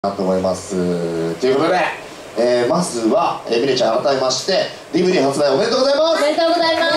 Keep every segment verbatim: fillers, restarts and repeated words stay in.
なと思います。ということで、えー、まずは、えー、みれちゃん改めまして ディーブイディー 発売おめでとうございます。 おめでとうございます。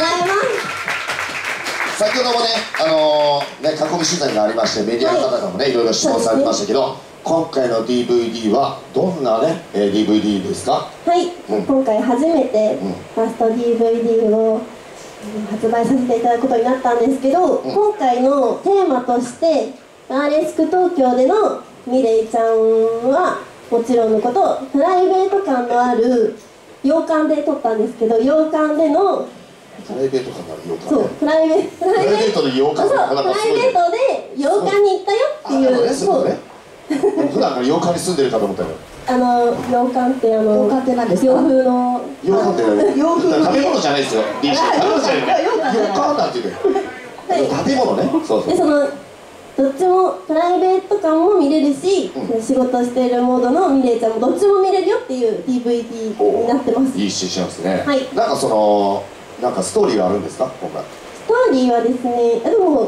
先ほどもね、あのー、ね、囲み取材がありましてメディアの方からもね、はい、いろいろ質問されてましたけど、ね、今回の ディーブイディー はどんなね、えー、ディーブイディー ですか？ はい、うん、今回初めてファースト ディーブイディー を発売させていただくことになったんですけど、うん、今回のテーマとしてバーレスク東京でのミレイちゃんはもちろんのことプライベート感のある洋館で撮ったんですけど、洋館でのプライベート感のある洋館、 そうプライベートプライベートで洋館、 そうプライベートで洋館に行ったよっていう、 そうね、普段から洋館に住んでるかと思ったよ。 あの洋館ってあの洋館って何ですか？ 洋風の洋館って何？洋風食べ物じゃないですよ。食べ物じゃない。洋館なんていうの。建物ね。そうそう。 でそのどっちもプライベート感も見れるし、うん、仕事しているモードのミレイちゃんもどっちも見れるよっていう ディーブイディー になってます。 いい視聴しますね。 はい。 なんかそのなんかストーリーがあるんですか今回？ ストーリーはですね、でも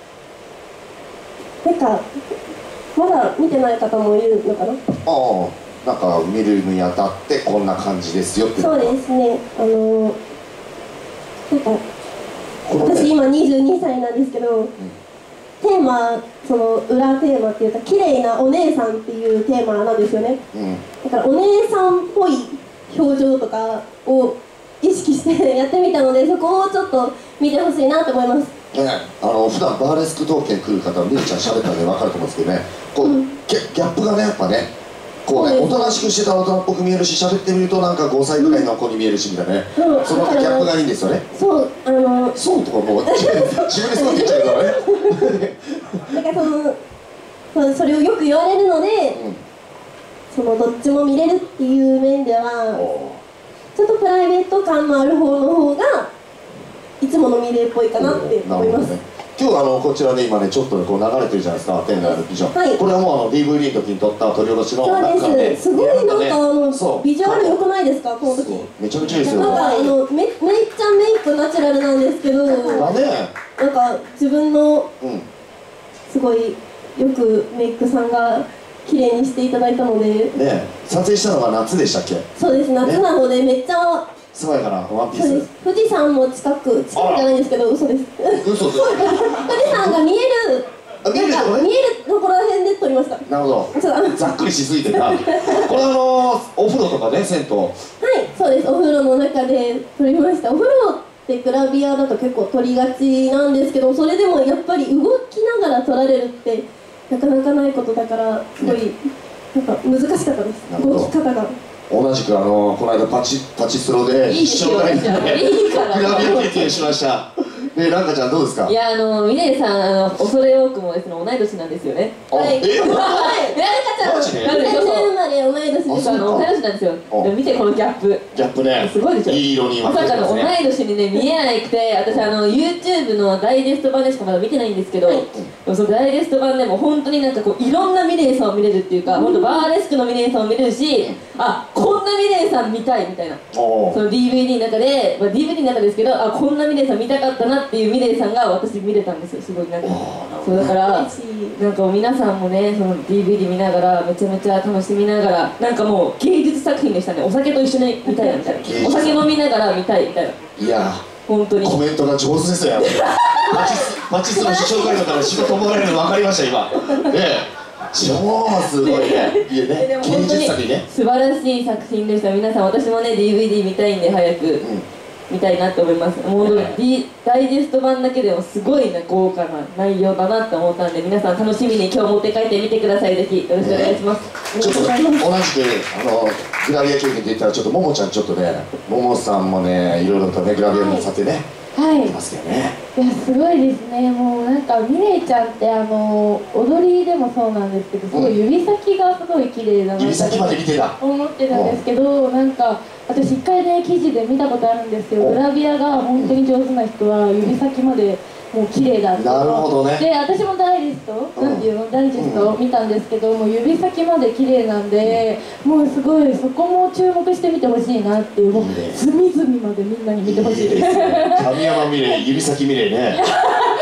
なんかまだ見てない方もいるのかな。ああ、なんか見るにあたってこんな感じですよっていう。 そうですね。あのなんか私今にじゅうにさいなんですけど。うん、テーマ、その裏テーマっていうか綺麗なお姉さんっていうテーマなんですよね、うん、だからお姉さんっぽい表情とかを意識してやってみたので、そこをちょっと見てほしいなと思います。 ね、あの普段バーレスク東京に来る方はみれちゃん喋ったんで分かると思うんですけどね、こう、うん、ギャップがねやっぱねこうね、おとなしくしてたら大人っぽく見えるし、喋ってみるとなんかごさいぐらいの子に見えるしみたいなね、うん、そのギャップがいいんですよね。 そう、あのそうとかもう自分でそう言っちゃうからねなんかそのそそれをよく言われるので、うん、そのどっちも見れるっていう面ではちょっとプライベート感のある方の方がいつものミレイっぽいかなって思います。 今日あのこちらで今ねちょっとこう流れてるじゃないですか、店内のビジョン、はい、これはもうあの ディーブイディー の時に撮った取り下ろしの中で、ね、すごいなんか、ね、あのビジュアル良くないですかこの時。 めちゃめちゃいいですよ。 なんかあのめめっちゃメイクナチュラルなんですけど、 だね、 なんか自分の、うん、すごいよくメイクさんが綺麗にしていただいたのでね、撮影したのが夏でしたっけ？ そうです、夏なのでめっちゃ爽やかなワンピース。 富士山も近く近くじゃないんですけど、嘘です。 嘘です。 富士山が見える、 見えるところね、 見えるところら辺で撮りました。なるほど。ざっくりしすぎてた。これあのお風呂とかね、銭湯。はい、 そうです。お風呂の中で撮りました。お風呂ってグラビアだと結構撮りがちなんですけど、それでもやっぱり動きながら撮られるってなかなかないことだからすごいなんか難しかったです。動き方が。 同じくあのこの間パチパチスロで一生涯でグラビア経験しました。で、ランカちゃんどうですか？ いや、あのミレイさん、あの恐れ多くもですね、同い年なんですよね。 はい。え？ランカちゃん、にせんねん生まれ同い年です。 あの同い年なんですよ。見てこのギャップ。 ギャップね。 すごいでしょ。 いい色にまさかの同い年にね見えなくて、私あの ユーチューブ のダイジェスト版でしかまだ見てないんですけど、でもそのダイジェスト版でも本当になんかこういろんなミレイさんを見れるっていうか、本当バーレスクのミレイさんを見れるし、あ、こんなミレイさん見たいみたいな。その ディーブイディー の中で、まあ ディーブイディー の中ですけど、あ、こんなミレイさん見たかったなっていうミレイさんが私見れたんですよ。すごいなんかそうだからなんか皆さんもね、その ディーブイディー 見ながらめちゃめちゃ楽しみながら、なんかもう芸術作品でしたね。お酒と一緒に見たいなみたいな、お酒飲みながら見たいみたいな。 いや本当にコメントが上手ですよ。パチスパチスの視聴会のから仕事もらえるの分かりました今ね。超すごいね。いいね。芸術作品ね。 素晴らしい作品でした。皆さん、私もね ディーブイディー 見たいんで早く、うん、見たいなと思います。もうダイジェスト版だけでもすごいな豪華な内容だなって思ったんで、皆さん楽しみに今日持って帰ってみてください。ぜひよろしくお願いします。 ちょっと同じくあのグラビア経験で言ったらちょっとももちゃんちょっとね、ももさんもねいろいろとねグラビアの撮影ね。 はい、 ますけどね、 いやすごいですね。もうなんかミレイちゃんってあの踊りでもそうなんですけど、すごい指先がすごい綺麗だなって思ってるんですけど、なんか私一回ね記事で見たことあるんですけど、グラビアが本当に上手な人は指先までもう綺麗だって。 なるほどね。 で私もダイジェスト、うん、なんていうのダイジェストを見たんですけど、もう指先まで綺麗なんで、もうすごいそこも注目してみてほしいなっていう、もう隅々までみんなに見てほしいです。 神山ミレイ、指先ミレイね。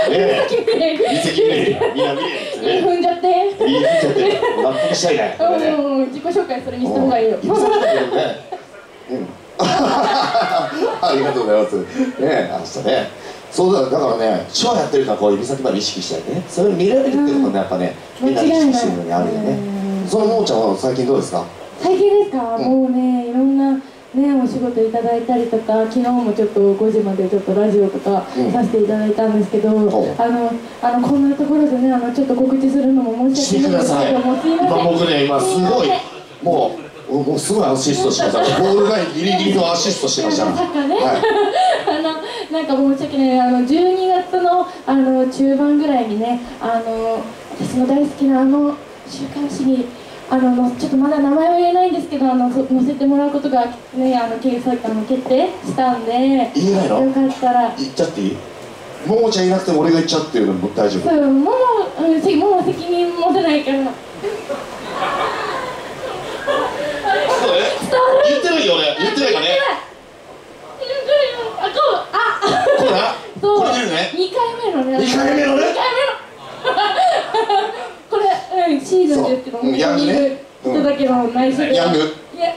え指先見れみんな見れですね。 踏んじゃって。 いい見ちゃって納得したいね。 うん、自己紹介それにした方がいいよ。 指先見れるね。うん。ありがとうございます。ね、明日ね。そうだ、だからね、手話やってるからこう指先まで意識したいね。それを見られるっていうのもね、やっぱね、みんな意識してるのにあるよね。そのももちゃんは最近どうですか？ 最近ですか？もうね、いろんなね、お仕事いただいたりとか、昨日もちょっとごじまでちょっとラジオとかさせていただいたんですけど、あの、あのこんなところでね、あのちょっと告知するのも申し訳ないんですけども、すいません。 今僕ね、今すごいもうもうすごいアシストしました。ボールラインギリギリのアシストしてました。 サッカーね。あのなんか申し訳ない、あのじゅうにがつのあの中盤ぐらいにね、あの私の大好きなあの週刊誌に。あのちょっとまだ名前は言えないんですけど、あの載せてもらうことがね、あの掲載あの決定したんで、 言えないの？ よかったら言っちゃっていい？ももちゃんいなくても俺が言っちゃってるのも大丈夫？ そう、もも、もも責任持てないから。 言ってないよ俺、言ってないかね。 あ、こう、あ、 これな、 そう、 これ出るね。 にかいめのね。 にかいめのね。 これ、うん、シーズンですけども、 ヤングね。 人だけの内緒で。 ヤング。 いや。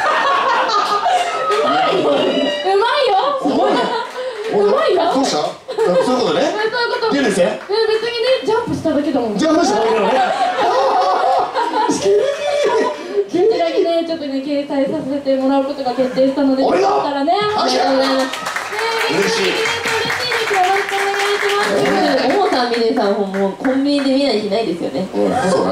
うまいよ。うまいよ。 どうした？そういうことね。 そういうこと。 出るんですね。 別にね、ジャンプしただけだもん。 ジャンプしただけだもんね。 こちらにね、ちょっとね、掲載させてもらうことが決定したので、 俺がからね、ありがとうございます。 嬉しい。 嬉しいです。よろしくお願いします。 ももさん、みねさんもコンビニで見ない日ないですよね。 そうね。 いや、私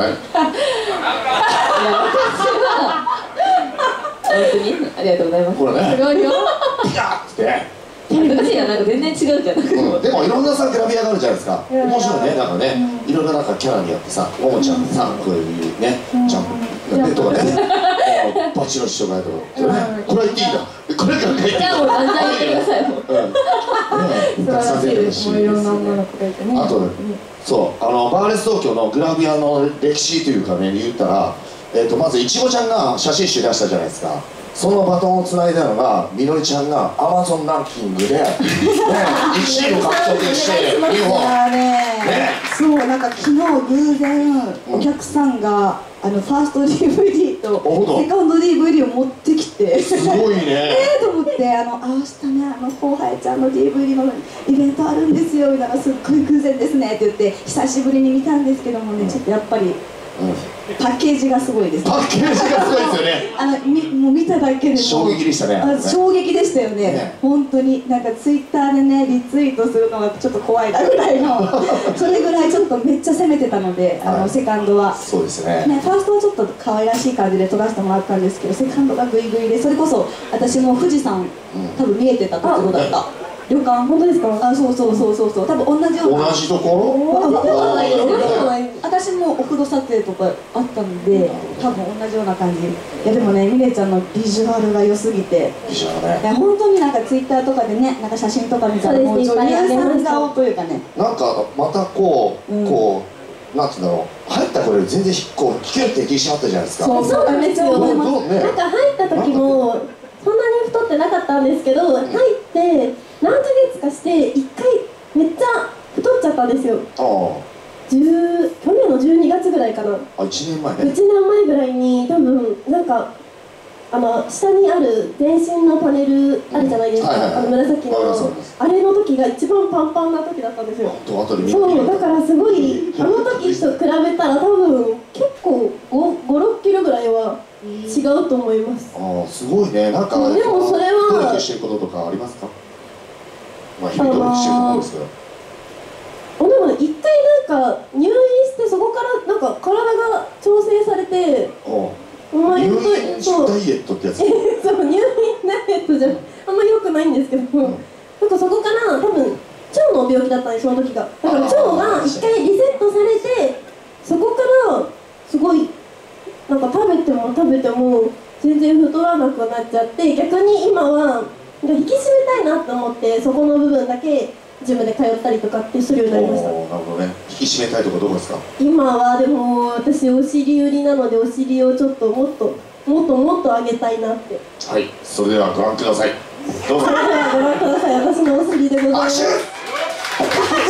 は本当にありがとうございます。 これね。 すごいよ。 ピカッって恥ずかしいな、なんか全然違うじゃん。 うん、でもいろんなさグラビアがあるじゃないですか。面白いね、なんかね、いろいろなんかキャラによってさ、ももちゃんさ、こういうね、ジャンプやってとかね、バチの師匠がやるとか、これは言っていいんだ。これから書いていいんだ。 いやもうだんだん言ってください。もう素晴らしいです。もういろんな女の子がいてね。 あとそうあのバーレス東京のグラビアの歴史というかね言ったら、えっとまずいちごちゃんが写真集出したじゃないですか。そのバトンをつないだのがみのりちゃんがアマゾンランキングで、ね、いちいを獲得して日本ね、そうなんか昨日偶然お客さんがあのファースト ディーブイディー とセカンド ディーブイディー を持ってきてすごいねえーと思ってあの明日ねあの後輩ちゃんの ディーブイディー のイベントあるんですよみたいなすっごい偶然ですねって言って久しぶりに見たんですけどもねちょっとやっぱり。パッケージがすごいです。 パッケージがすごいですよね。 あのみもう見ただけでも衝撃でしたね。 あ衝撃でしたよね。 ね本当になんかツイッターでねリツイートするのがちょっと怖いなぐらいのそれぐらいちょっとめっちゃ攻めてたので、あのセカンドは。 そうですね。 ねファーストはちょっと可愛らしい感じで撮らせてもらったんですけど、セカンドがグイグイでそれこそ私も富士山、多分見えてたところだった。旅館本当ですか？あ、そうそうそうそうそう。多分同じような。 同じところ？ わかんないですけど、私もお風呂撮影とかあったんで、多分同じような感じ。いやでもね、みねちゃんのビジュアルが良すぎて、 ビジュアルね。 いや本当になんかツイッターとかでね、なんか写真とか見たらもう女優さん顔というかね。 なんかまたこうこうなんていうんだろう。入ったこれ全然こうキュッて引き締まったじゃないですか。 そうそうなんですよ。 どうどうね。 なんか入った時もそんなに太ってなかったんですけど、入って何ヶ月かしていっかいめっちゃ太っちゃったんですよ。 ああ。 去年のじゅうにがつぐらいかな。 あ、いちねんまえね。 いちねんまえぐらいに多分なんかあの下にある全身のパネルあるじゃないですか。あの紫のあれの時が一番パンパンな時だったんですよ。そうだからすごいあの時と比べたら多分結構ご、ろっキロぐらいは違うと思います。 ああ、すごいね。なんかでもそれは努力してることとかありますか？まあ日々努力してると思うんですけど。 でも一回なんか入院してそこからなんか体が調整されて、 入院してダイエットってやつ。 そう入院ダイエットじゃあんまり良くないんですけど、なんかそこから多分腸の病気だったんですその時が。だから腸が一回リセットされて、そこからすごいなんか食べても食べても全然太らなくなっちゃって、逆に今は引き締めたいなと思ってそこの部分だけジムで通ったりとかってするようになりました。 なるほどね。引き締めたいところどこですか？ 今はでも私お尻売りなのでお尻をちょっともっともっともっと上げたいなって。 はい、それではご覧ください。どうぞ。 それではご覧ください。私のお尻でございます。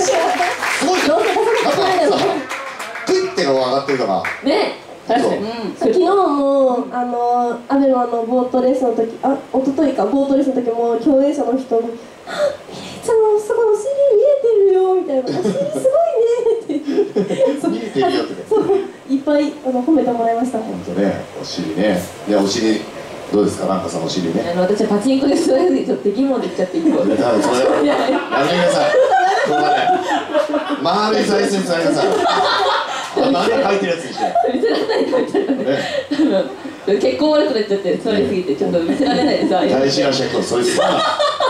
すごいどうせ出さなきゃいけないだろさクイッてが上がってるのがね、確かに。 昨日もあのアベマのボートレースの時、あ、一昨日かボートレースの時も共演者の人に「あ、ミレイちゃんすごいお尻見えてるよ」みたいな「お尻すごいね」って見えてるよってそういっぱいあの褒めてもらいました。 本当ね、お尻ね。いや、お尻どうですか、なんかさんお尻ね。 あの私はパチンコで座らずにちょっと疑問で言っちゃっていいの。 いや、多分それやめてください。ここまで丸い再生されなさい。あ、なんか書いてるやつにして見せられないと言ったらね。あの結構悪くなっちゃって座りすぎてちょっと見せられないでさ。 大事な尺をそいつだね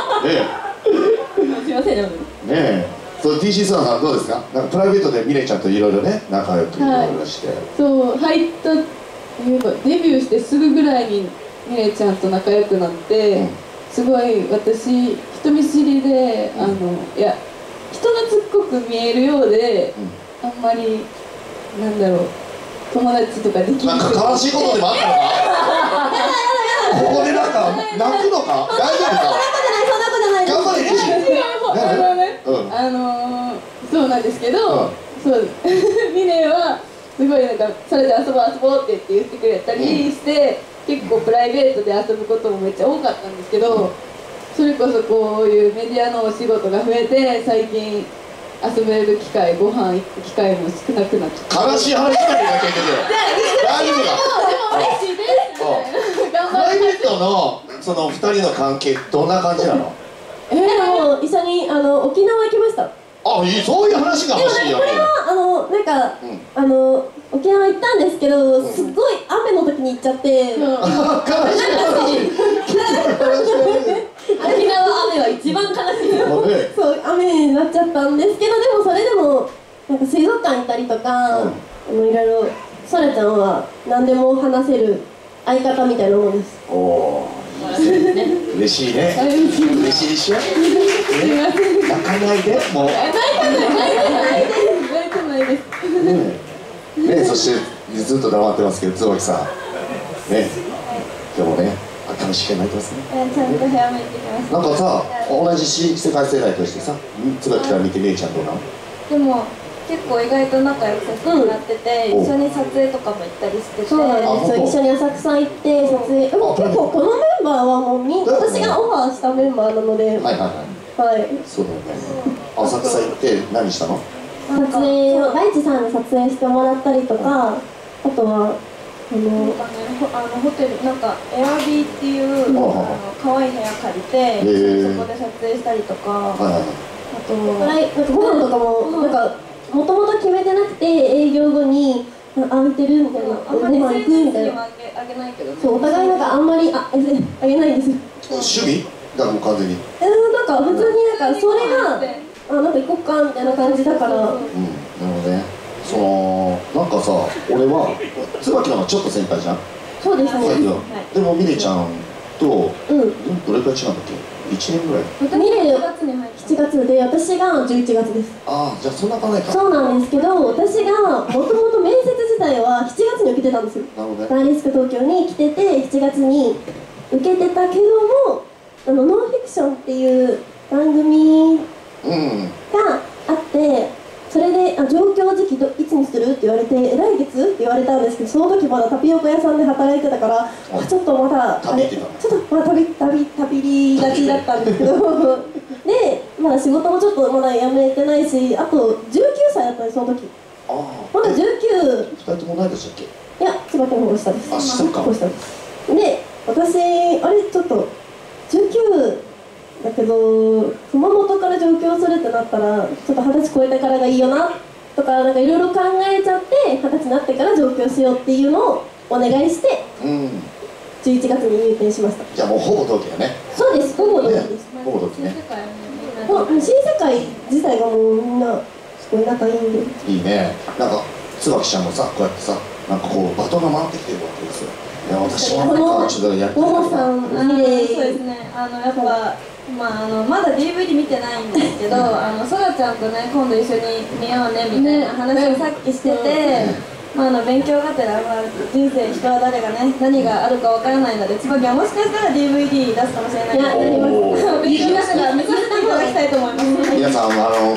すいませんね。 えねえ、そう ティーシー スワンさんどうですか。なんかプライベートでミレイちゃんといろいろね仲良くいろいろして、 そう入った言えばデビューしてすぐぐらいにミレイちゃんと仲良くなって、 うん、 すごい私人見知りで、あのいや人懐っこく見えるようで、あんまりなんだろう友達とかできなんか悲しいことでもあったのかここでなんか泣くのか大丈夫か頑張れティーシーあのね、 うん、 あのー、そうなんですけど、 うん、 そうミレイはすごいなんかそれで遊ぼう遊ぼうって言って言ってくれたりして、うん、結構プライベートで遊ぶこともめっちゃ多かったんですけど、うん、それこそこういうメディアのお仕事が増えて最近遊べる機会、ご飯行く機会も少なくなっちゃった。 悲しい話だけだけど大丈夫だ。 でも嬉しいですみたいな。 プライベートのその二人の関係どんな感じなの。 えー、でも一緒にあの沖縄行きました。 あ、いい、そういう話が欲しいよね。 これはあのなんか、 うん、 あの沖縄行ったんですけど、うん、すっごい雨の時に行っちゃって、うん、 悲しい話。 沖縄雨は一番悲しいよ。 そう雨になっちゃったんですけど、でもそれでもなんか水族館行ったりとか、うん、あのいろいろそらちゃんは何でも話せる相方みたいなものです。 おお、嬉しいね。嬉しいでしょ。泣かないでもう。 泣いてない泣いてないです泣いてないです。 ね、ね、そしてずっと黙ってますけど椿さんね、今日もね楽しく泣いてますね。 ちゃんと部屋も行ってきました。 なんかさ、同じ世界世代としてさ、椿から見てみえちゃんどうなの。 でも結構意外と仲良くさせてもらってて、うん、一緒に撮影とかも行ったりしてて、 そうなんですよ。一緒に浅草行って撮影、でも結構このメンバーはもうみ私がオファーしたメンバーなので、はいはいはいはい、そうだよね。浅草行って何したの？ 撮影を大地さんに撮影してもらったりとか、あとはあのなんかね、あのホテルなんかエアビーっていう、うん、あの可愛い部屋借りて、そこで撮影したりとか、はいはい、あとなんかご飯とかもなんかもともと決めてなくて営業後に空いてるみたいな、ご飯行くみたいな。 あげないけど、 そうお互いなんかあんまりああげないんですよ。 趣味だからもう完全に。 えー、なんか普通になんかそれがあなんか行こっかみたいな感じだから。うん、なるほどね。そのなんかさ、俺は椿の方がちょっと先輩じゃん。 そうですね。 でもミレちゃんと、うん、どれくらい違うんだっけ？いちねんぐらい。 ミレしちがつで私がじゅういちがつです。 ああ、じゃあそんな感じか。 そうなんですけど、私がもともと面接自体はしちがつに受けてたんですよ。 なるほどね。 バーレスク東京に来ててしちがつに受けてたけども、あのノンフィクションっていう番組があって、それであ上京時期どいつにするって言われて、来月って言われたんですけど、その時まだタピオカ屋さんで働いてたから、あちょっとまだあれちょっとまだ旅旅旅りがちだったんですけどで、まだ仕事もちょっとまだ辞めてないし、あとじゅうきゅうさいだったんです、その時。あまだじゅうきゅう。 ふたりとも同い年だっけ？ いや、椿の方が下です。 あ、下か。 下です。で、私あれちょっとじゅうきゅうだけど熊本から上京するってなったらちょっと二十歳超えてからがいいよなとかなんかいろいろ考えちゃって、二十歳になってから上京しようっていうのをお願いして、うん、じゅういちがつに入店しました。 じゃあもうほぼ同期だね。 そうです、ほぼ同期です。 ほぼ同期ね。 新世界自体がもうみんなすごい仲いいんでいいね。なんか椿ちゃんもさ、こうやってさ、なんかこうバトンが回ってきてるわけですよ。いや私もなんかちょっとやってみたいな。 さん、 そうですね。あのやっぱ。まあ、あのまだ ディーブイディー 見てないんですけど、あのそらちゃんとね今度一緒に見ようねみたいな話をさっきしてて、まあ、あの勉強がてら、まあ、人生人は誰がね何があるかわからないので、椿はもしかしたら ディーブイディー 出すかもしれないので、勉強しながら見させていただきたいと思います。 皆さんあの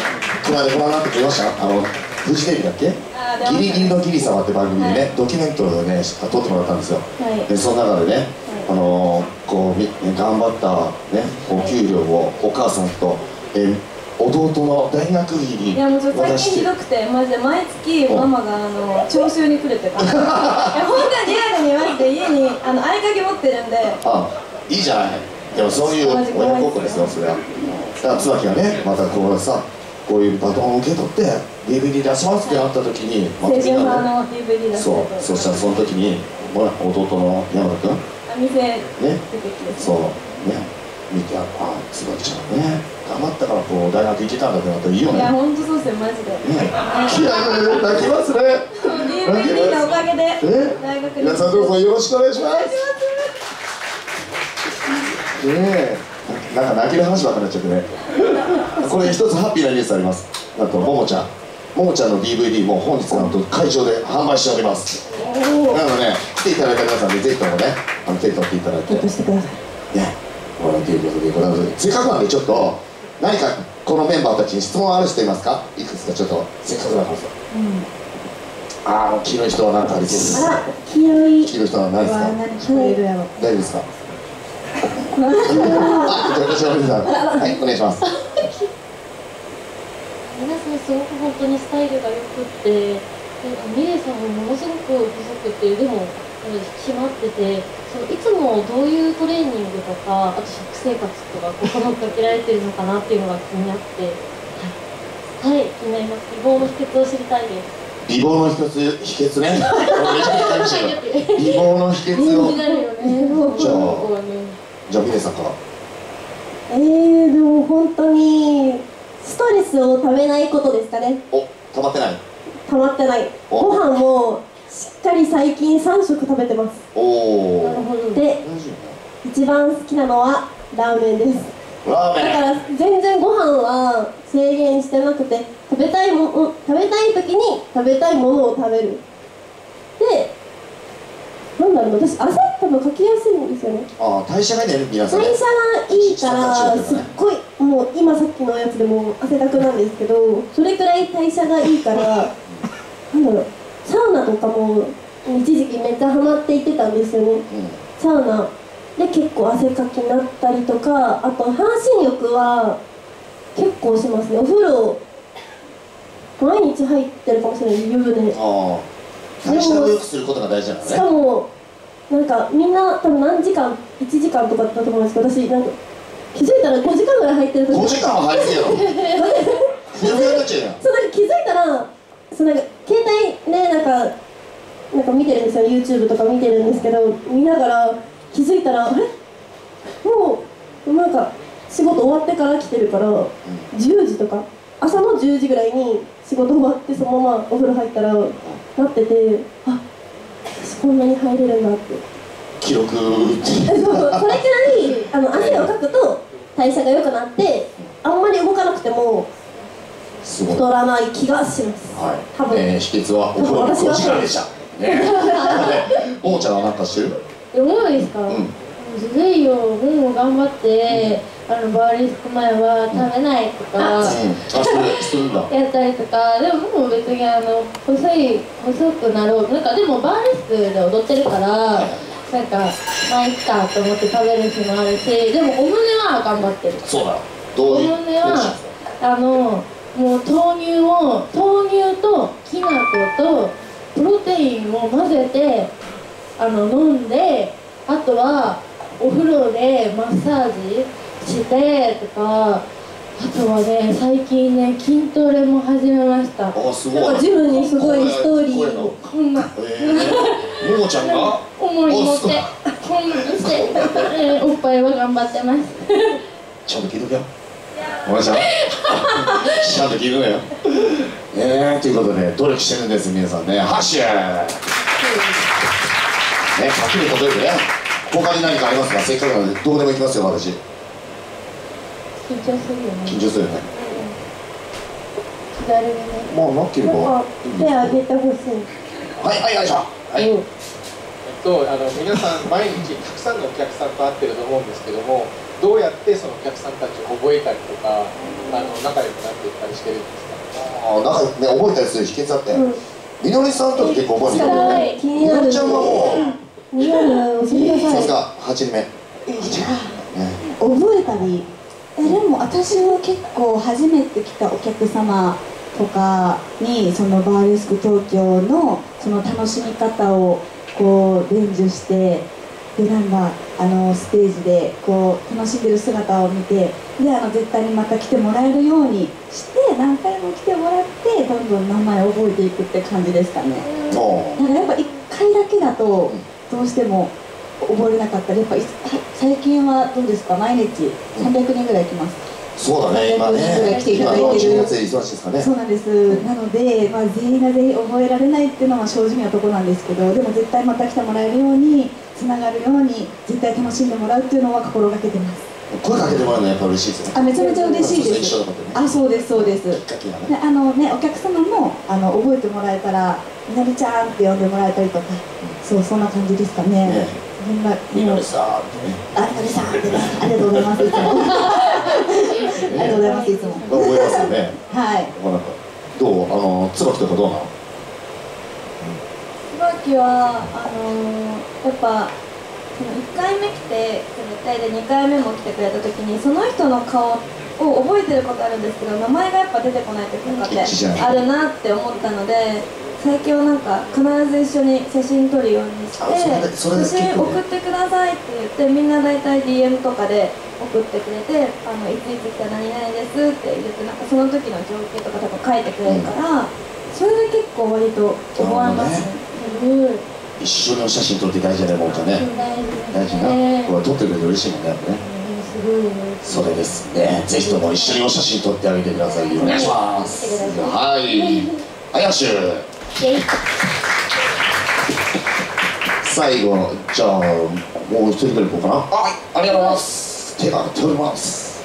この間ご覧になってくれました？あのフジテレビだっけ？ギリギリのギリ様って番組でね、はい、ドキュメントをね撮ってもらったんですよ、はい、でその中でね、はい、あのー、こう頑張ったねお給料をお母さんと、えー、弟の大学費にいやもうちょっと最近ひどくてマジで毎月ママがあの徴収に来るって感じいや本当にリアルにマジで家にあの合鍵持ってるんであいいじゃないでもそういう親孝行ですよそれはだから椿がねまたこうさこういうバトンを受け取って ディーブイディー 出しますってなった時にまたみんなねそうそしたらその時にほら弟の山田君あ店ねそうね見てあ椿ちゃんね頑張ったからこう大学行けたんだってなったらいいよねいや本当そうですよマジでねいや泣きますねディーブイディー のおかげで大学に皆さんどうぞよろしくお願いしますねえなんか泣ける話ばっかりになっちゃってねこれ一つハッピーなニュースありますなんとももちゃんももちゃんの ディーブイディー も本日なんと会場で販売しておりますなのでね来ていただいた皆さんでぜひともねあの手に取っていただいてゲットしてくださいねご覧ということでございますせっかくなんでちょっと何かこのメンバーたちに質問ある人いますかいくつかちょっとせっかくなんですよ、うん、ああもう黄色い人は何かありそうですあら黄色い黄色い人は何ですか何聞こえるやろ大丈夫ですかあ、じゃあ私は皆さんはいお願いします皆さんすごく本当にスタイルが良くってミレイさんもものすごく細くてでも引き締まっててそのいつもどういうトレーニングとかあと食生活とか心がけられてるのかなっていうのが気になってはい、はい、気になります美貌の秘訣を知りたいです美貌の秘訣秘訣ね美貌の秘訣をじゃあじゃあミレイさんからえー、でも本当にストレスをためないことですかねお、溜まってない溜まってないご飯もしっかり最近さん食食べてますおおなるほどで一番好きなのはラーメンですラーメンだから全然ご飯は制限してなくて食べたいも、うん、食べたい時に食べたいものを食べるでなんだろう私汗多分かきやすいんですよねああ代謝がいいね皆さんね代謝がいいからすっごいもう今さっきのやつでも汗だくなんですけどそれくらい代謝がいいからなんだろうサウナとかも一時期めっちゃハマって行ってたんですよね、うん、サウナで結構汗かきになったりとかあと半身浴は結構しますねお風呂毎日入ってるかもしれない湯船ああ代謝を良くすることが大事なのねしかもなんかみんな多分何時間いちじかんとかだったと思うんですけど私なんか気づいたらごじかんぐらい入ってる時ごじかんは入ってるやろふやふやになっちゃうやんそうなんか気づいたらそうなんか携帯ねなんかなんか見てるんですよ YouTube とか見てるんですけど見ながら気づいたらあれもうなんか仕事終わってから来てるから、うん、じゅうじとか朝のじゅうじぐらいに仕事終わってそのままお風呂入ったらなっててあ私こんなに入れるんだって記録そうそれくらいあの汗をかくと代謝が良くなってあんまり動かなくても太らない気がします、 はい、多分、えー、秘訣はお風呂のごじかんでしたねももちゃんは何かしてる？ ももですか？うんぜいよ、もも頑張って、うん、あのバーレスク前は食べないとか、うん、やったりとかでももも別にあの細い細くなろうなんかでもバーレスクで踊ってるからなんかまあいっかと思って食べる日もあるしでもお胸は頑張ってるそうだどういうお胸はあのもう豆乳を豆乳ときな粉とプロテインを混ぜてあの飲んであとはお風呂でマッサージしてとかあとはね最近ね筋トレも始めましたあすごいなんかジムにすごいストーリーをこんなももちゃんが重い持ってこんなにして、えー、おっぱいは頑張ってますちゃんと聞いとけよお前さんちゃんと聞いとけよえーということで努力してるんです皆さんねハッシュねかけることでね他に何かありますかせっかくなのでどうでも行きますよ私緊張するよね緊張するよね左目ねまあなければ手上げてほしいはいはいよいしょはい、うん、えっとあの皆さん毎日たくさんのお客さんと会ってると思うんですけどもどうやってそのお客さんたちを覚えたりとかあの仲良くなっていったりしてるんですか？ あなんかね覚えたりする秘訣あって、みのりさんと結構覚えてるよね。 気になる。 みのりちゃんはも気になる。教えてください。 うさすがはちにんめ。 覚えたり、えでも私は結構初めて来たお客様とかにそのバーレスク東京のその楽しみ方をこう伝授して、でなんだあのステージでこう楽しんでる姿を見て、であの絶対にまた来てもらえるようにして何回も来てもらってどんどん名前を覚えていくって感じですかね。なんかやっぱいっかいだけだとどうしても覚えれなかったり、やっぱ最近はどうですか、毎日さんびゃくにんぐらい来ます。 そうだね、今ね、今のじゅうがつで忙しいですかね。 そうなんです。なので、まあ、全員が全員覚えられないっていうのは正直なところなんですけど、でも絶対また来てもらえるようにつながるように絶対楽しんでもらうっていうのは心がけてます。 声かけてもらうのはやっぱ嬉しいですね。 あ、めちゃめちゃ嬉しいです。あ、そうですそうです。で、あのね、お客様もあの覚えてもらえたらみなりちゃんって呼んでもらえたりとか、そうそんな感じですかね。ねみのりさんってね。 あ、みのりさんってね、ありがとうございますいつも。ありがとうございますいつも。 覚えますよね。 はい。 なんかどうあの椿とかどうなの？ 椿はあのー、やっぱそのいっかいめ来てくれて、でにかいめも来てくれた時にその人の顔を覚えてることあるんですけど、名前がやっぱ出てこない時とかってあるなって思ったので、最近はなんか必ず一緒に写真撮るようにして、写真送ってくださいって言って、みんな大体 ディーエム とかで送ってくれて、あのいついつ来た何々ですって言って、なんかその時の情景とか多分書いてくれるから、うん、それで結構割と覚えますね。 一緒にお写真撮って大事だね、もうちゃんね。大事な。これ撮ってくれて嬉しいもんね、やっぱね。それですね。ぜひとも一緒にお写真撮ってあげてください。お願いします。はい。あやしゅ。最後、じゃあ、もう一人ぐらい行こうかな。はい、ありがとうございます。手が挙がっております。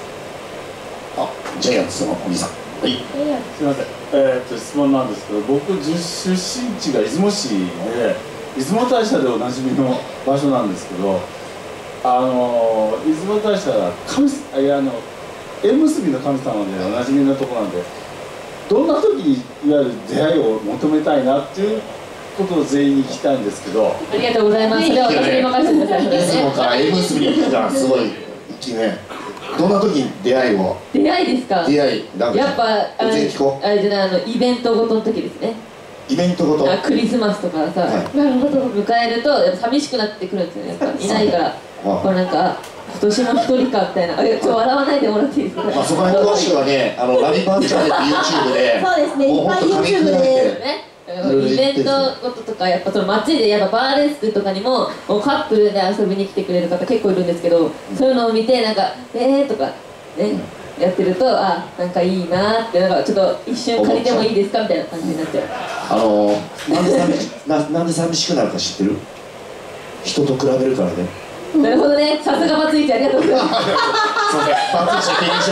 あ、ジャイアンツのお兄さん。はい。 すみません。えー、っと質問なんですけど、僕出身地が出雲市で、出雲大社でおなじみの場所なんですけど、あの出雲大社は神いやあの縁結びの神様でおなじみのところなんで、どんな時にいわゆる出会いを求めたいなっていうことを全員に聞きたいんですけど。 ありがとうございます。それは私に任せてください。 出雲から縁結びに行くからすごいいいね。どんな時に出会いを？ 出会いですか？ 出会いなんかやっぱあれあれじゃない、あのイベントごとの時ですね。 イベントごと？ クリスマスとかさ、はい、なるほど迎えるとやっぱ寂しくなってくるんですよね。やっぱいないから、これなんか今年も一人かみたいな。あ、ちょっと笑わないでもらっていいですか？ まあそこら辺詳しくはね、あのラビパンチャンネル YouTube で、 そうですね、いっぱい YouTube でね。 イベントごととか、やっぱその街でやっぱバーレスクとかにももうカップルで遊びに来てくれる方結構いるんですけど、そういうのを見てなんか「えー」とかねやってると、あ、なんかいいなって、なんかちょっと一瞬借りてもいいですかみたいな感じになっちゃう。 あのー、なんで寂しななんで寂しくなるか知ってる？人と比べるからね。 なるほどね、さすがバツイチありがとうございます。すみません、バツイチを経験します。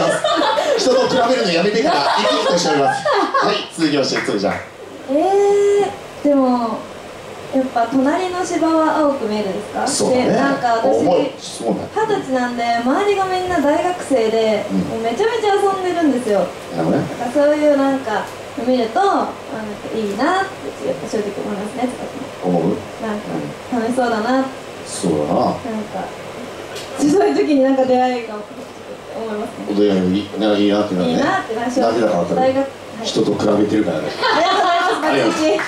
人と比べるのやめてから生き生きとしております。はい、続きましてつるちゃん。 えー、でもやっぱ隣の芝は青く見えるんですか？ そうだね。 でなんか私二十歳なんで周りがみんな大学生で、うん、もうめちゃめちゃ遊んでるんですよ。 なるほどね。 だからそういうなんか見ると、あ、なんかいいなってやっぱ正直思いますね。 思う？ なんか楽しそうだな。 そうだな。なんかそういう時になんか出会いが思いますね。 出会いいいな、いいなってなるね。 いいなってなしなぜだか分かる。 大学人と比べてるからね。 ありがとうございます。バツイチ。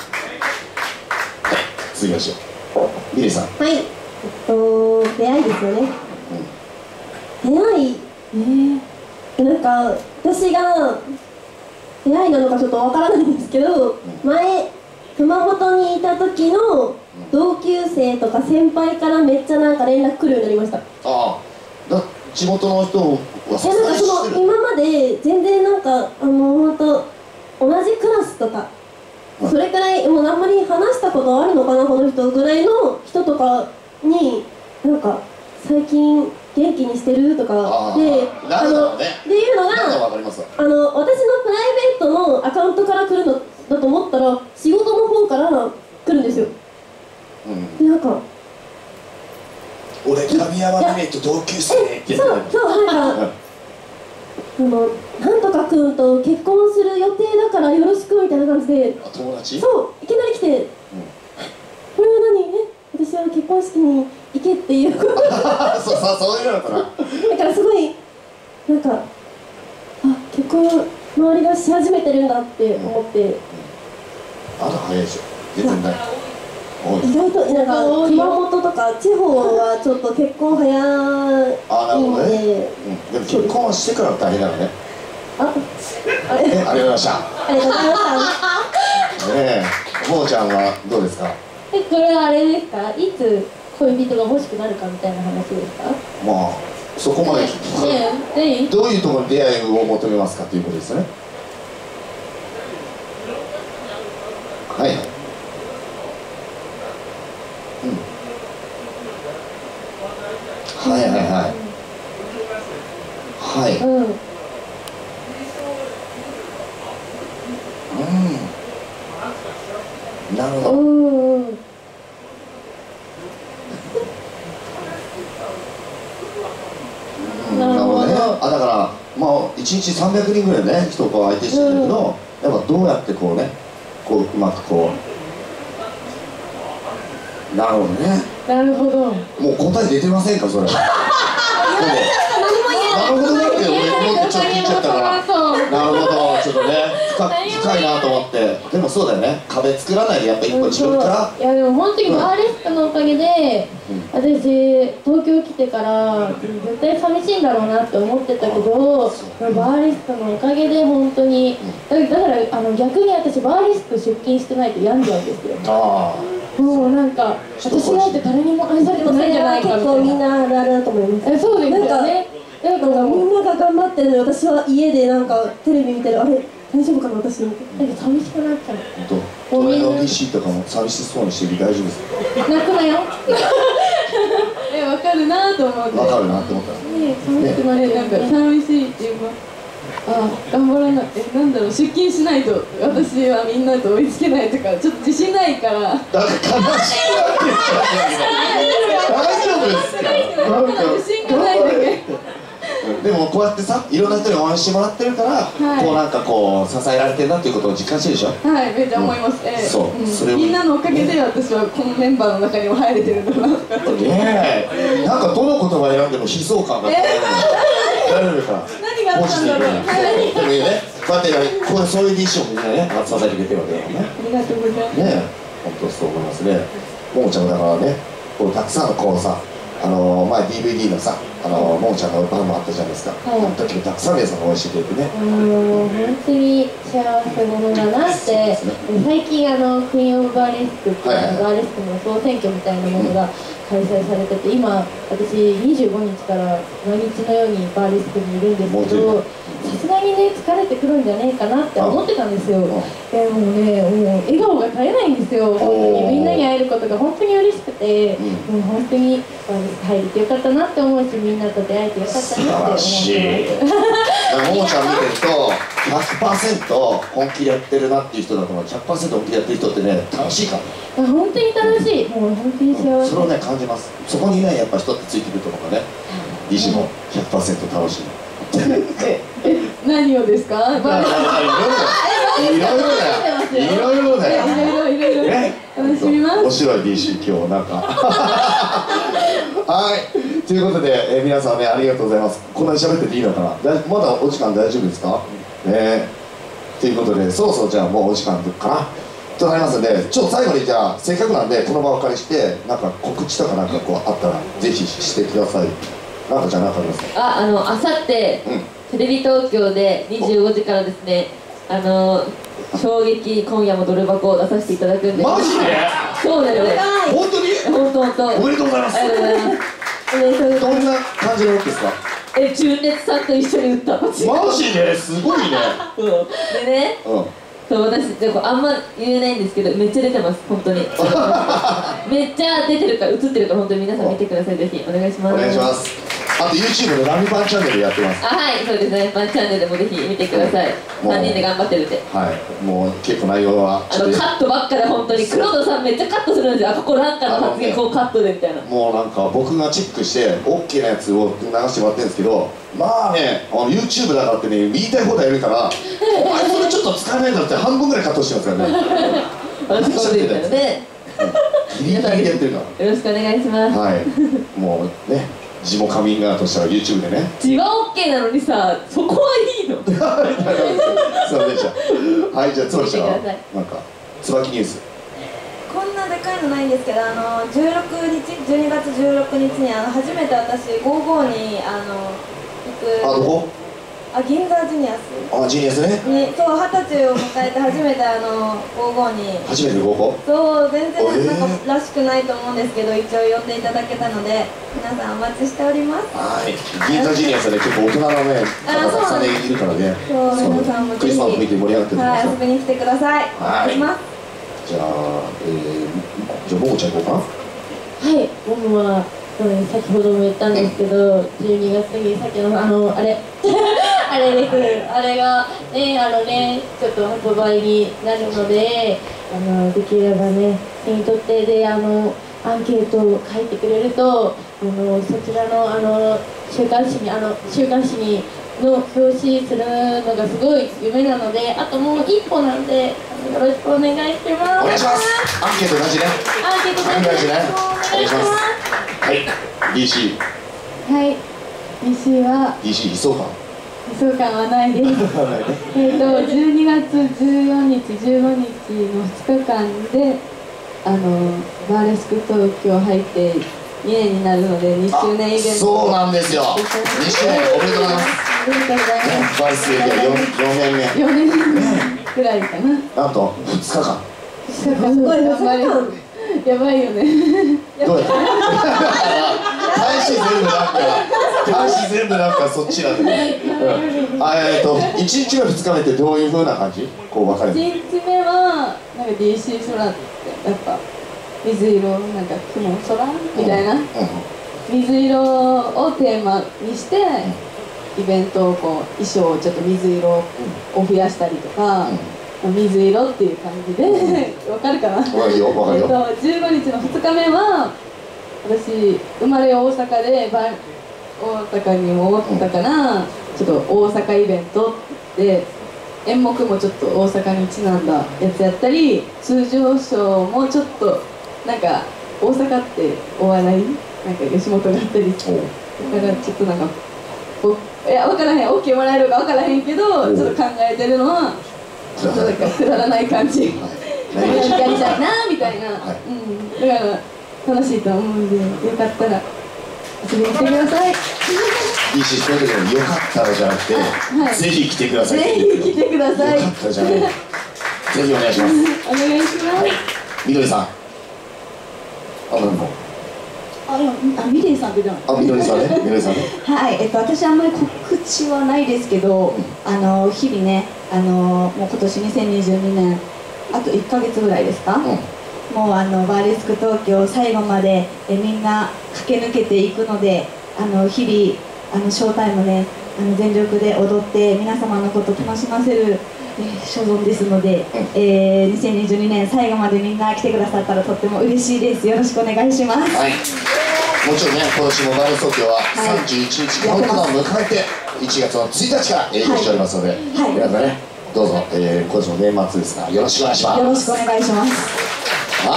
続きましょう。ミレさん。 はい。えっと出会いですよね。うん、出会い。えー、なんか私が出会いなのかちょっとわからないんですけど、うん、前熊本にいた時の同級生とか先輩からめっちゃなんか連絡来るようになりました。ああ。だ地元の人は支えなんかその今まで全然なんかあの本当同じクラスとか。それくらいもうあんまり話したことあるのかなこの人ぐらいの人とかになんか最近元気にしてるとかであのっていうのがあの私のプライベートのアカウントから来るのだと思ったら仕事の方から来るんですよ。でなんか俺神山ミネと同級生ってそうそうなんかあのなんとか君と結婚する予定だからよろしくみたいな感じで、 あ、友達？ そういきなり来て、うん、これは何ね、私は結婚式に行けっていうことそうそうそういうのだったな。 だからすごいなんか、あ、結婚周りがし始めてるんだって思って、うんうん、 あら早いでしょ、全然ない。 意外となんか熊本とか地方はちょっと結婚早いんで、 あ、なるほどね、うん、でも結婚はしてから大変なのね。 あ、あれ、 ありがとうございました。 ありがとうございました。 ねえ、ももちゃんはどうですか？ え、これはあれですか、いつ恋人が欲しくなるかみたいな話ですか？ まあそこまで、 ね、 どういうところに出会いを求めますかということですね。はいはい、うん、はいはいはいはい、うん、うん、なるほど、うん、なるほどね。あ、だからまあいちにちさんびゃくにんぐらいね人をこう相手してるけど、うん、やっぱどうやってこうね、こううまくこう、なるほどね。 なるほど。もう答え出てませんかそれ。なるほどねって俺思ってちょっと聞いちゃったから。なるほど、ちょっとね深, 深いなと思って。でもそうだよね、壁作らないでやっぱ一歩自分から。 いやでも本当にバーレスクのおかげで、うん、私東京来てから絶対寂しいんだろうなって思ってたけど、バーレスクのおかげで本当に、だからあの逆に私バーレスク出勤してないと病んじゃうんですよ。ああ、もうなんか私なんて誰にも愛されてないんじゃないかみたいな。 結構みんなあるあるだと思います。 え、そうですよね。 なんかみんなが頑張ってるのに私は家でなんかテレビ見てる、あれ大丈夫かな私みたいな。 寂しくなっちゃう。 隣の ディーシー とかも寂しそうにしてる。大丈夫ですか？ 泣くなよ。え、わかるなと思って。 わかるなって思った。 ね、寂しくなる、なんか寂しいっていうか、あ、頑張らなくて、なんだろう、出勤しないと私はみんなと追いつけないとか、ちょっと自信ないから。だから悲しくなってる。 大丈夫ですか？ 自信がないだけ。 でもこうやってさ、いろんな人に応援してもらってるから、はい、こうなんかこう支えられてるなっていうことを実感してるでしょ。 はい、めっちゃ思います。うん、えー、 そう、うん、それをみんなのおかげで私はこのメンバーの中にも入れてるんだなとか。 ねえ、なんかどの言葉選んでも悲壮感が伝わる。大丈夫か。 何があったんだろう。 でもいいね。こうやってこうそういうディッションもみんなね支えてくれてるわけだよね。 ありがとうございます。 ねえ、本当そう思いますね。ももちゃんだからね、こうたくさんのこうさ。あの前 ディーブイディー のさ、あのももちゃんの歌もあったじゃないですか。はい、あの時もたくさんの皆さんが応援してくれてね。 もう本当に幸せ者だなって、ね、最近あのクイーンオブバーレスクっていう、はいはい、バーレスクの総選挙みたいなものが開催されてて、今私にじゅうごにちから毎日のようにバーレスクにいるんですけど、さすがにね疲れてくるんじゃねえかなって思ってたんですよ。でもね、もう笑顔が絶えないんですよ。本当にみんなに会えることが本当に嬉しくて、うん、もう本当にバーレスク入れてよかったなって思うし、みんなと出会えてよかったなって思ってます。 ももちゃん見てると ひゃくパーセント 本気でやってるなっていう人だと思う。 ひゃくパーセント 本気でやってる人ってね楽しいからね。 本当に楽しい。もう本当に幸せ。 それをね感じます。そこにねやっぱ人ってついてくると思うからね。ディーシー も ひゃくパーセント 楽しい。 ええ、何をですか？いろいろだよ。いろいろだよ。 いろいろいろいろ。楽しみます。 面白い ディーシー 今日なんか。はい。ということで、えー、皆さんねありがとうございます。こんなに喋ってていいのかな。だまだお時間大丈夫ですか？ね。ということでそろそろじゃあもうお時間かなとなりますので、ちょっと最後にじゃあせっかくなんでこの場をお借りしてなんか告知とかなんかこうあったらぜひしてください。なんかじゃあ何かありますか？ あ、あのあさって、うん、テレビ東京でにじゅうごじからですね、あの衝撃今夜もドル箱を出させていただくんで。 マジで？ そうだよね。 本当に？ 本当本当。 おめでとうございます。 ありがとうございます。 どんな感じの役ですか？ え、純烈さんと一緒に歌った。マジで？すごいね。 うん。でね。うん。そう私でもあんま言えないんですけどめっちゃ出てます本当に。めっちゃ出てるから映ってるから本当に皆さん見てくださいぜひお願いします。 お願いします。 あと YouTube のラミパンチャンネルやってます。 あ、はい、そうですね。パンチャンネルもぜひ見てください。 もうさんにんで頑張ってるんで。 はい、もう結構内容はあのカットばっかで本当に黒田さんめっちゃカットするんですよ。あ、ここなんかの発言こうカットでみたいな。 もうなんか僕がチェックして OK なやつを流してもらってるんですけど、まあね、あの YouTube だからってね、言いたい放題やるから、お前それちょっと使えないだろって半分ぐらいカットしてますからね。 私これでみたいなね。 ギリギリでやってるかよろしくお願いします。 ら。はい、もうね、字もカミングアウトしたら YouTube でね。 字は OK なのにさ、そこはいいの。 すいませんじゃあ、はい、じゃあつばきちゃんは見てくださいなんかつばきニュース。 こんなでかいのないんですけど、あのじゅうろくにち、じゅうにがつじゅうろくにちにあの初めて私ごじゅうごにあの行く。 あ、どこ？ あ、銀座ジュニアスあ、ジーニアスね。 に、そう、二十歳を迎えて初めてあのごじゅうごに。 初めて合コン。 そう、全然えーなんからしくないと思うんですけど、一応呼んでいただけたので皆さんお待ちしております。 はい、銀座ジーニアスで結構大人のね、方がたくさんいるからね。 そう、皆さんもクリスマス見て盛り上がってるんはい、 ですよ。 遊びに来てください。 はいお願いします。 じゃあ、えー、じゃあももちゃん行こうかな。 はい、僕は、うん、先ほども言ったんですけど、じゅうにがつにさっきのあのあれあれです、あれがね、あのね、ちょっと発売になるので、あのできればね、手に取ってであのアンケートを書いてくれると、あのそちらのあの週刊誌にあの週刊誌にの表紙するのがすごい夢なので、あともう一歩なんでよろしくお願いします。 お願いします。アンケート大事ね。 アンケート大事ね。 お願いします。 はい、ディーシー。 はい、西はディーシー 理想感。 理想感はないです。えっとじゅうにがつじゅうよっかじゅうごにちのふつかかんであのバーレスク東京入ってにねんになるのでにしゅうねんイベント。 そうなんですよ。にしゅうねんおめでとうございます。 ありがとうございます。 バイスでよねんめ。 よねんくらいかな。 なんとふつかかん。 すごい頑張ります。やばいよね。 どうやって開始全部なんか開始全部なんかそっちなんだけど、うん、あえっといちにちめふつかめってどういう風な感じこう分かれるの？ いちにちめはなんか ディーシー 空ってやっぱ水色なんか雲空みたいな、 うんうん、 水色をテーマにしてイベントをこう衣装をちょっと水色を増やしたりとか、うん、水色っていう感じでわかるかな？わかるよ、わかるよ。 えっとじゅうごにちのふつかめは私生まれ大阪でば大阪にもおったから、ちょっと大阪イベントで演目もちょっと大阪にちなんだやつやったり、通常ショーもちょっとなんか大阪ってお笑いなんか吉本があったりして、だからちょっとなんかいや分からへん OK もらえるか分からへんけど、ちょっと考えてるのはちょっとなんかくだらない感じやりたいなみたいな、はい、うん、だから楽しいと思うんでよかったら遊びに来てください。 いいし、そういう時によかったらじゃなくて、はい、ぜひ来てください。 ぜひ来てください。 よかったじゃない。ぜひお願いします。 お願いします。はい、 みどりさん。あ、なんも。 あ、いや、あ、みどりさんってじゃない。 あ、みどりさんね。みどりさんね。 はい、えっと、私あんまり告知はないですけど、あの、日々ね、あの、もう今年にせんにじゅうにねん、あといっかげつぐらいですか。うんもうあのバーレスク東京最後までえみんな駆け抜けていくので、あの日々あのショータイムねあの全力で踊って皆様のことを楽しませる、えー、所存ですので、えー、にせんにじゅうにねん最後までみんな来てくださったらとっても嬉しいです。よろしくお願いします。 はい。もちろんね今年もバーレスク東京はさんじゅういちにちカウントダウンを迎えていちがつのついたちから営業しておりますので、はい、皆さんねどうぞ、えー、今年も年末ですがよろしくお願いします。 よろしくお願いします。 はい、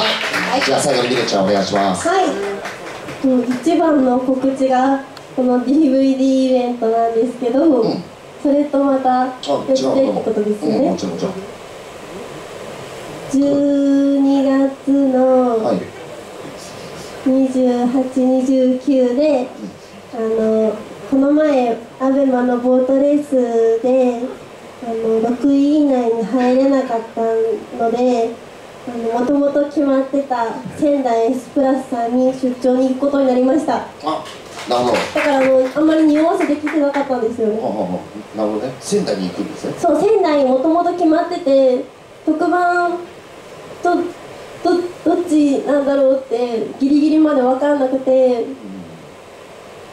じゃあ最後にみれちゃんお願いします。 はい、一番の告知がこの ディーブイディー イベントなんですけど、うん、それとまたやってってことですよね。 もちろんもちろん。 じゅうにがつのにじゅうはち、にじゅうきゅうで、あのこの前アベマのボートレースであのろくい以内に入れなかったので。もともと決まってた仙台エスプラスさんに出張に行くことになりました。 あ、なるほど。 だからもうあんまり匂わせできてなかったんですよね。 はははなるほどね。仙台に行くんですね。 そう、仙台にもともと決まってて特番と ど, どっちなんだろうってギリギリまで分からなくて、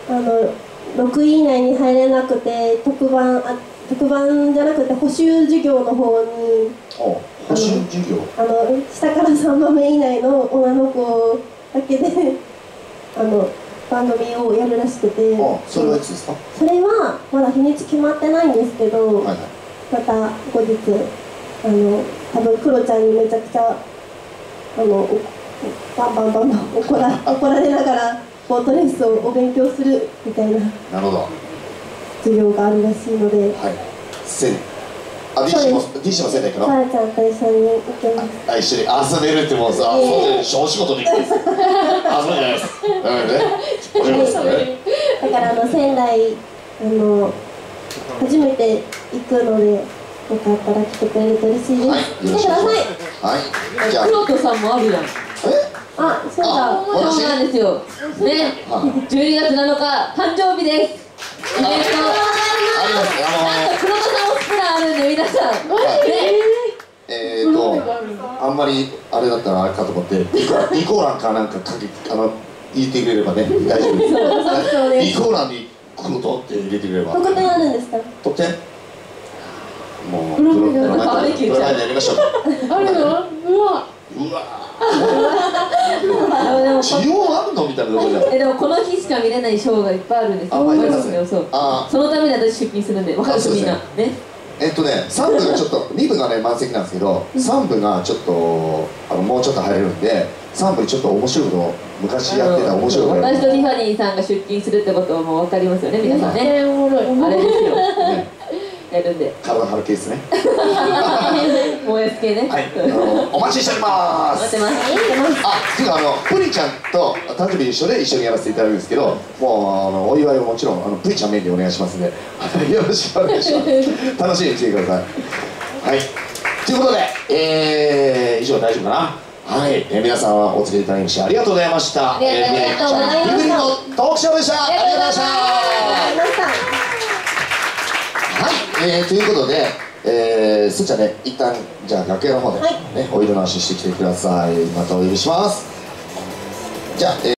あのろくい以内に入れなくて特番あ特番じゃなくて補習授業の方にお補習授業あの下からさんばんめ以内の女の子だけであの番組をやるらしくて、 あそれはいつですか？ それはまだ日にち決まってないんですけど、 はいはい、 また後日あの多分クロちゃんにめちゃくちゃあのバンバンバンバン怒ら怒られながらボートレースをお勉強するみたいななるほど、 授業があるらしいので、 はい、仙あ ディーシー も ディーシー も仙台行くの？ さあちゃんと一緒に行けます。 あ一緒に遊べるってもうさ、そうじゃないしお仕事で行くんですよ。あそうじゃないです。なのでね、お仕事ですからね。 だからあの仙台あの初めて行くのでよかったら来てくれると嬉しいです。 はい、 来てください。 はい、じゃあ、 黒戸さんもあるやん。 え？ あ、そうだ。 そうなんですよ。ね、じゅうにがつなのか誕生日です。イベント。 ありますね、あのー。 黒戸さんもスプランあるんで皆さん。ね。 えーと、あんまりあれだったらあれかと思ってリコリコーランかなんかかけあの入れてくれればね大丈夫です。 そうです。 リコーランに黒とって入れてくれれば。 特典あるんですか？ 特典？もうプロプロフィールバーベキューじゃんプロフィールやりましょう。 あるの？うわ。 うわ。 でも需要あるのみたいなところじゃん。 えでもこの日しか見れないショーがいっぱいあるんですよ。 あ、ありますね。 そう。 あそのために私出勤するんで、わかるみんなね。 えっとね、さん部がちょっとに部がね満席なんですけど、さん部がちょっとあのもうちょっと入れるんで、さん部にちょっと面白いこと昔やってた面白いことやる私とティファニーさんが出勤するってことはもうわかりますよね皆さんね。 えー、おもろい。 あれですよ。 ね。 やるんで。 体張る系ですね。 燃やす系ね。 はい、あのお待ちしておりま待ってす。 ます。 あ、っていうかあのプリちゃんと誕生日一緒で一緒にやらせていただくんですけど、もうあのお祝いはもちろんあのプリちゃんメインでお願いしますんで、よろしくお願いします。楽しみにしてください。はい。ということで、えー、以上大丈夫かな。はい、えー、皆さんはお付き合いいただきましてありがとうございました。 ありがとうございました。 えー、ビブリのトークショーでした。ありがとうございました。はい、えー、ということで、えー、すっちゃんね、一旦じゃあ楽屋の方で、ね、はい、お色直ししてきてください。またお呼びします。じゃあ、えー